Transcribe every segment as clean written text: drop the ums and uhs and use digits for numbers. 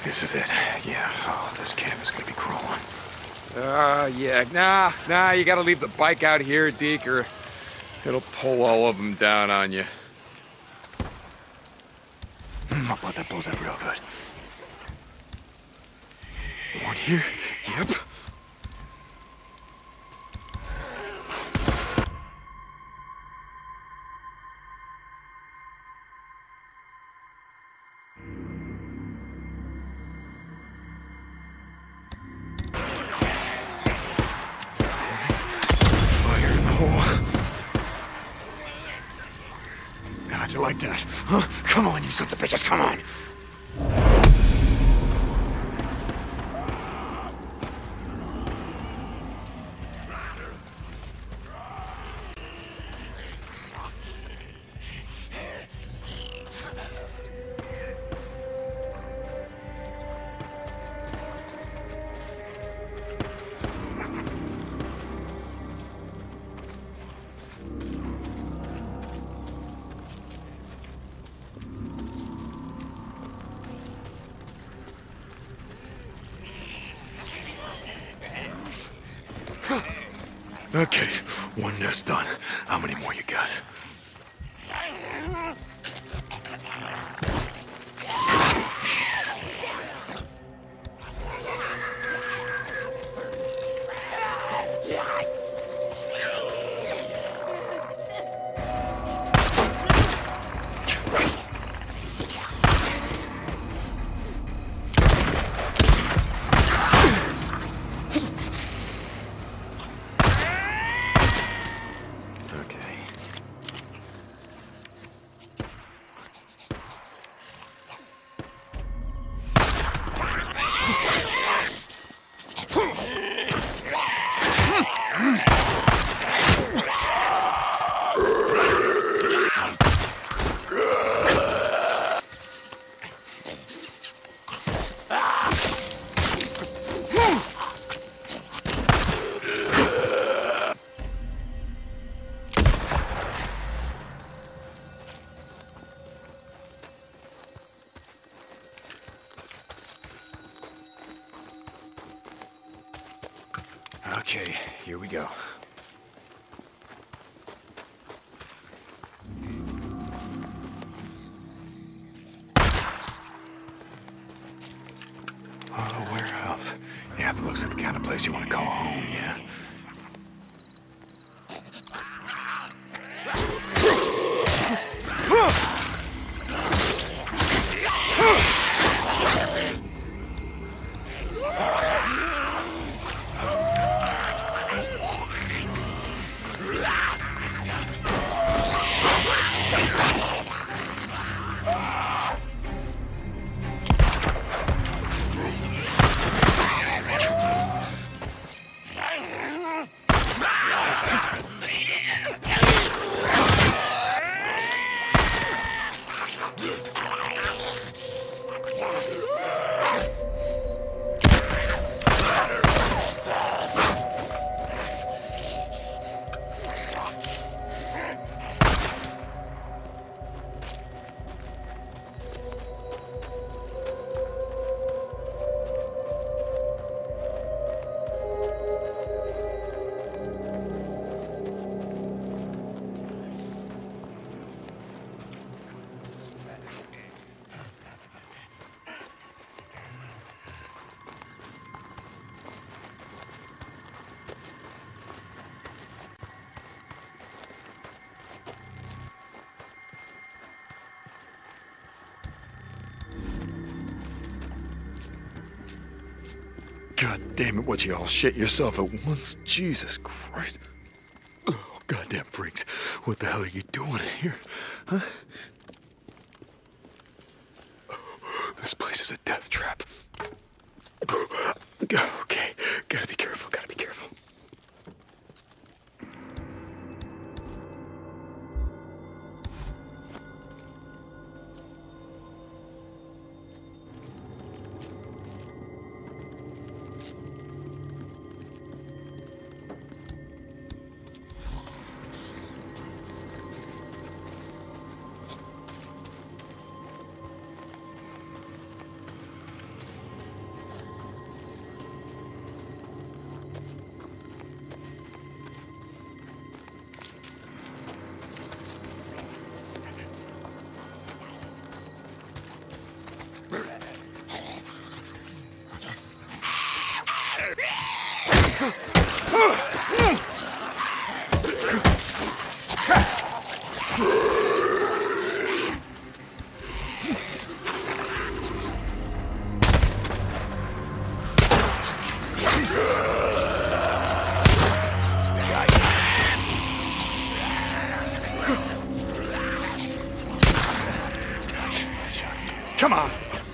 this is it. Yeah, oh, this camp is gonna be crawling. Yeah, nah, you gotta leave the bike out here, Deke, or it'll pull all of them down on you. I bet that blows out real good. One here, yep. How'd you like that? Huh? Come on, you sons of bitches, come on! Okay, one nest done. How many more you got? Okay, here we go. Oh, warehouse. Yeah, that looks like the kind of place you want to call home, yeah. God damn it, what you all shit yourself at once? Jesus Christ. Oh, goddamn freaks. What the hell are you doing in here? Huh? Oh, this place is a death trap. Okay, gotta be careful, gotta be careful. Come on.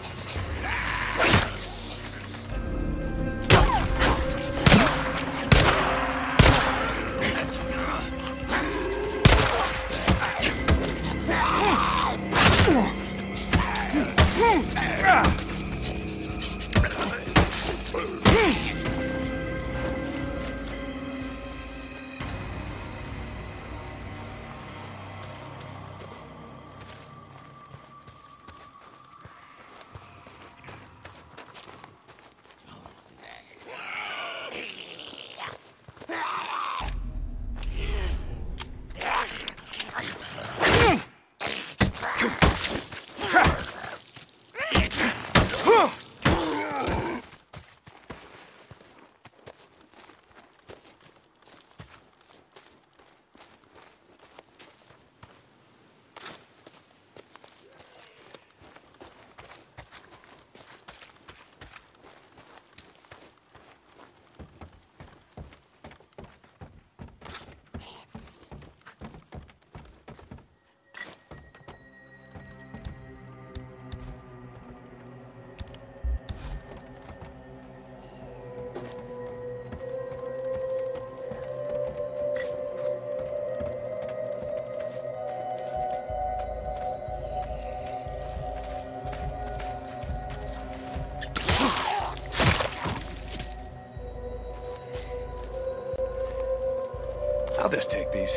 I'll just take these.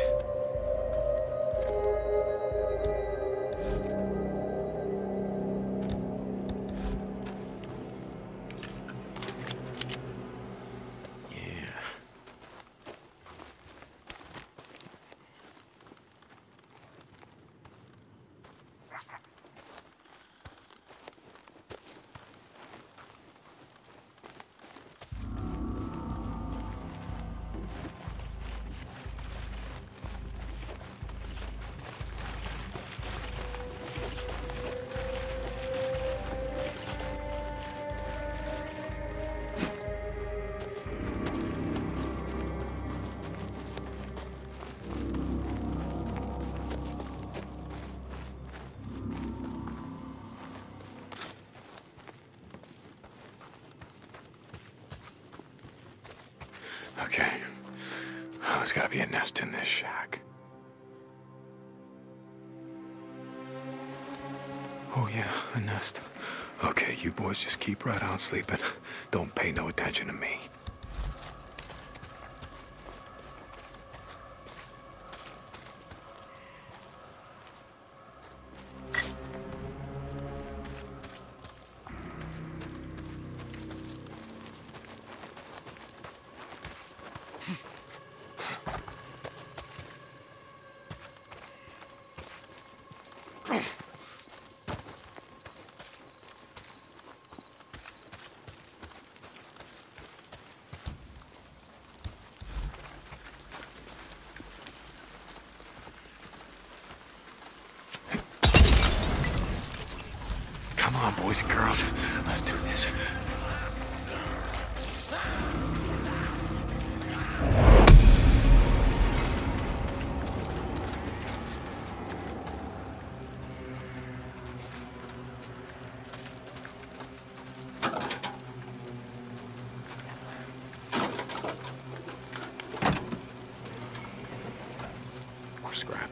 Okay. Oh, there's gotta be a nest in this shack. Oh yeah, a nest. Okay, you boys just keep right on sleeping. Don't pay no attention to me. Come on, boys and girls. Let's do this. More scrap.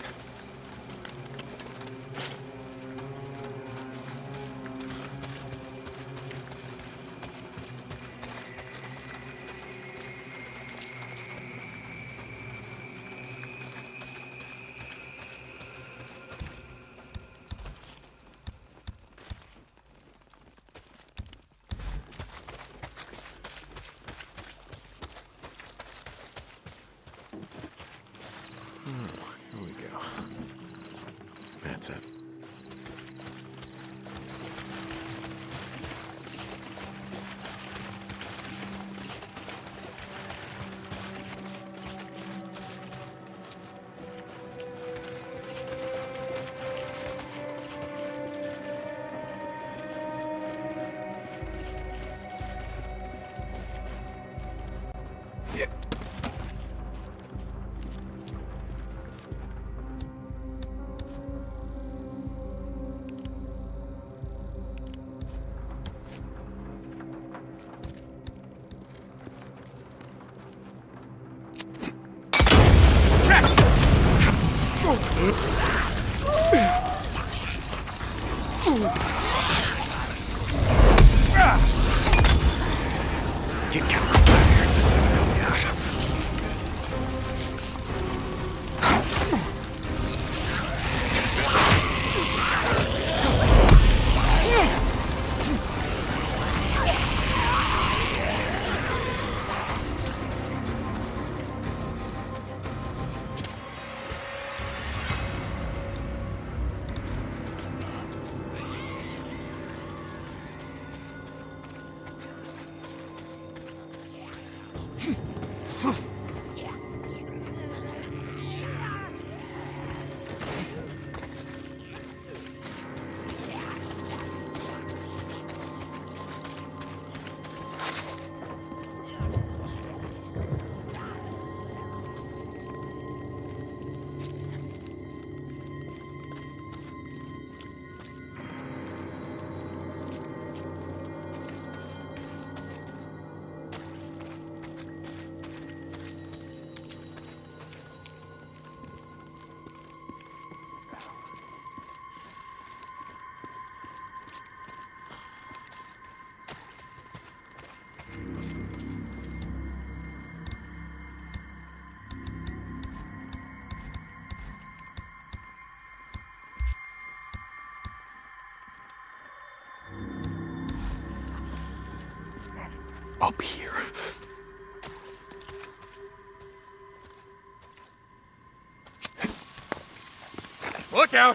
Here we go. That's it. Yeah. You can't come back here. Help me out. Up here. Look out!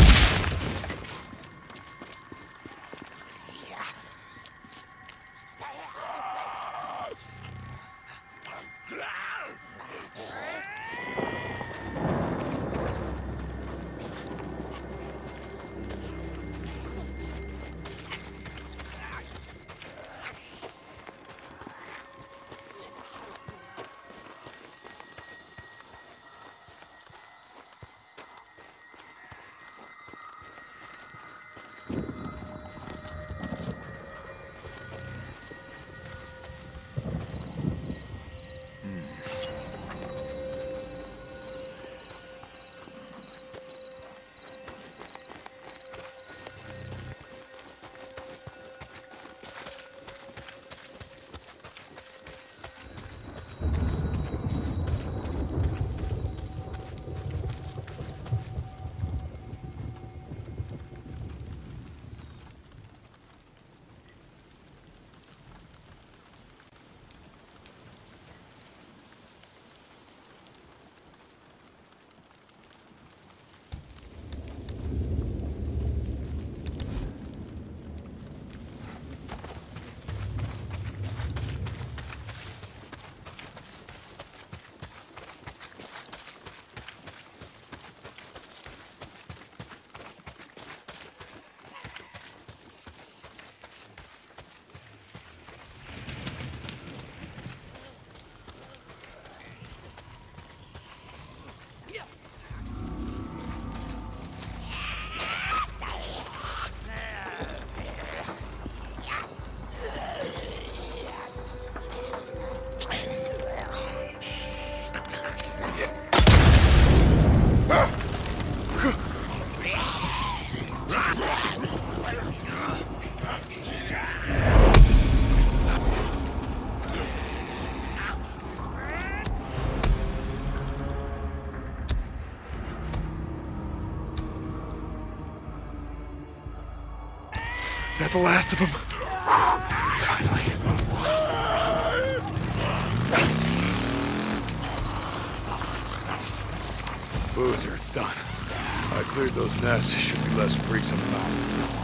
Is that the last of them? Finally. Boozer, it's done. I cleared those nests. Should be less freaks on the mountain.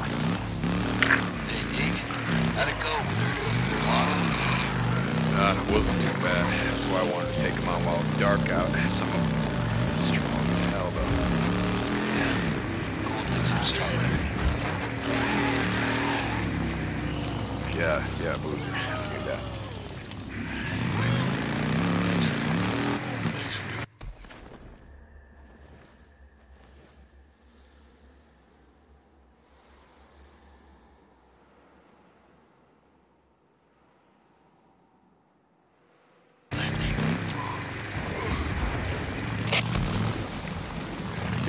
Hey, Deke. How'd it go with her? A lot of them? It wasn't too bad. That's why I wanted to take them on while it's dark out. Some of them strong as hell, though. Yeah. Cold makes them stronger. Yeah, Boozer. I knew that.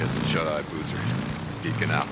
Guess it's Shut-Eye Boozer. Deacon out.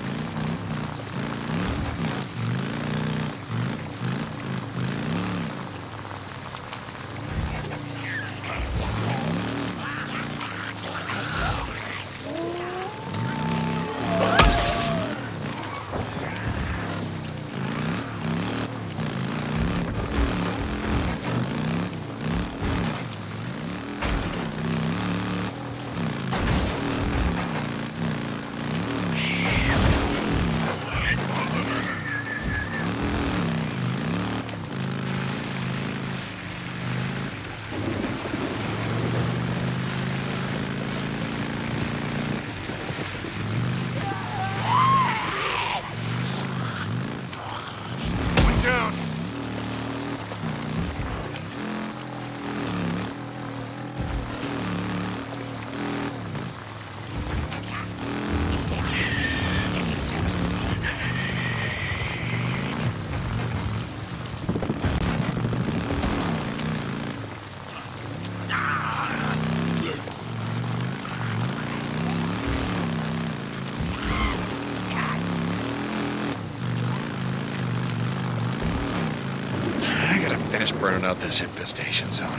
Finish burning out this infestation zone.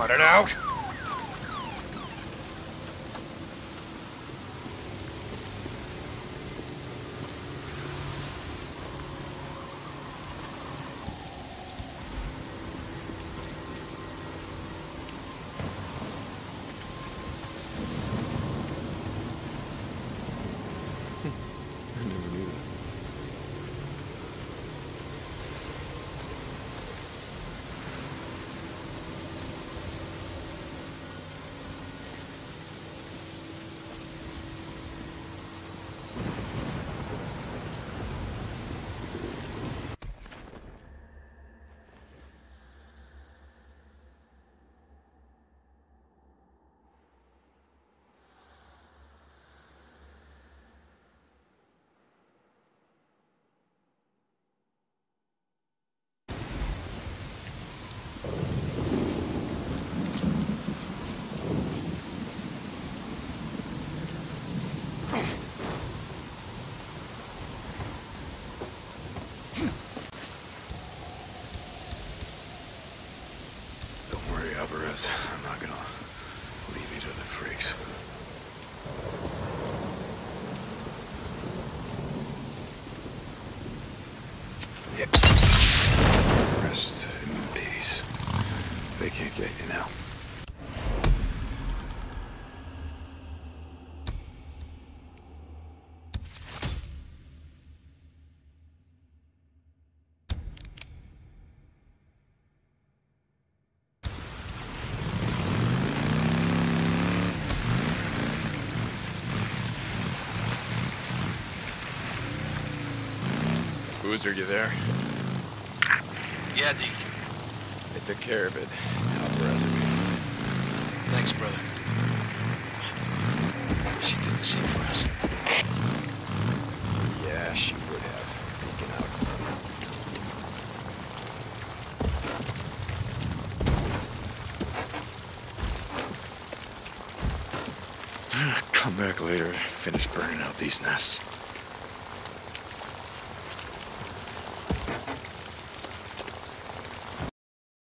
Cut it out! I'm not gonna leave you to the freaks. Yep. Rest in peace. They can't get you now. Boozer, you there? Yeah, Deacon. I took care of it. Alvarez. Thanks, brother. She didn't see for us. Yeah, she would have. Deacon out. Come back later, finish burning out these nests.